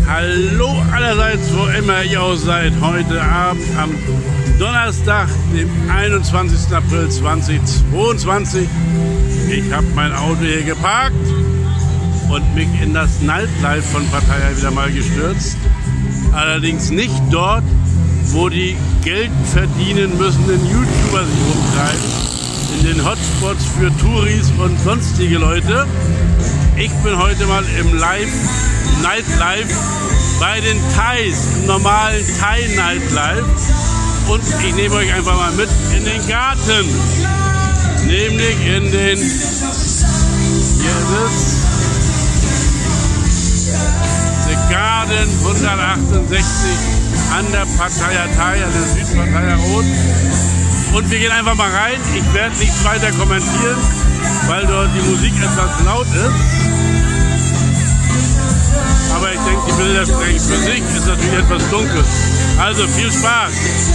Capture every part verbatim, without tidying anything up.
Hallo allerseits, wo immer ihr auch seid. Heute Abend am Donnerstag, dem einundzwanzigsten April zweitausendzweiundzwanzig. Ich habe mein Auto hier geparkt und mich in das Nightlife von Pattaya wieder mal gestürzt. Allerdings nicht dort, wo die Geld verdienen müssenden YouTuber sich rumtreiben. In den Hotspots für Touris und sonstige Leute. Ich bin heute mal im Live, Nightlife bei den Thais, im normalen Thai-Nightlife. Und ich nehme euch einfach mal mit in den Garten. Nämlich in den, hier ist es, The Garden hundertachtundsechzig an der Pattaya Thai, an der Süd-Pattaya Road. Und wir gehen einfach mal rein. Ich werde nichts weiter kommentieren, weil dort die Musik etwas laut ist. Aber ich denke, die Bilder sprechen für sich. Ist natürlich etwas dunkel. Also viel Spaß!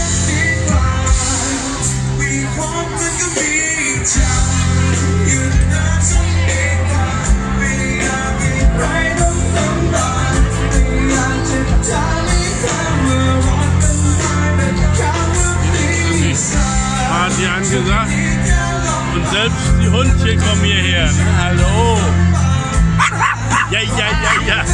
Party angesagt. Und selbst die Hundchen kommen hierher. Hallo! Ja, ja, ja, ja!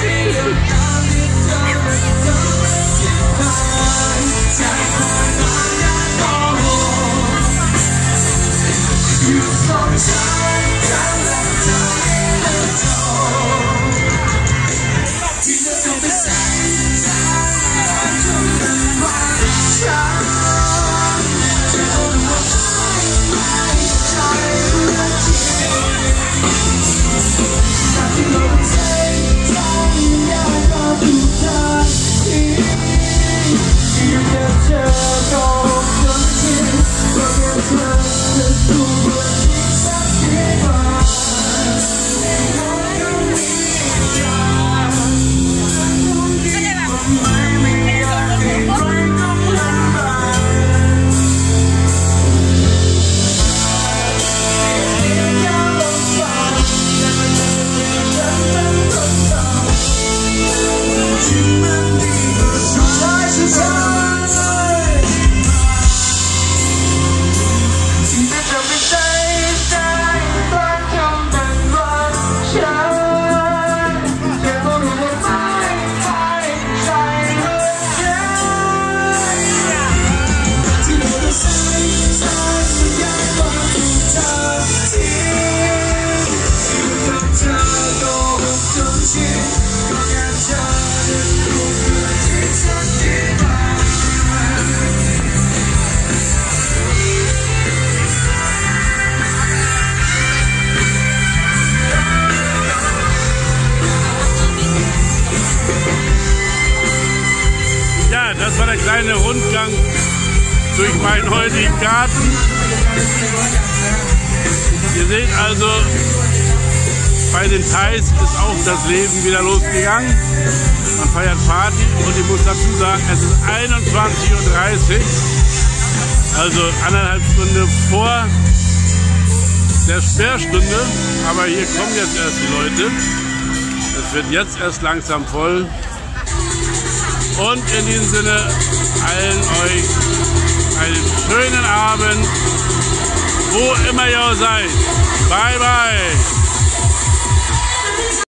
Das war der kleine Rundgang durch meinen heutigen Garten. Ihr seht also, bei den Thais ist auch das Leben wieder losgegangen. Man feiert Party und ich muss dazu sagen, es ist einundzwanzig Uhr dreißig, also anderthalb Stunden vor der Sperrstunde. Aber hier kommen jetzt erst die Leute. Es wird jetzt erst langsam voll. Und in diesem Sinne allen euch einen schönen Abend, wo immer ihr seid. Bye, bye.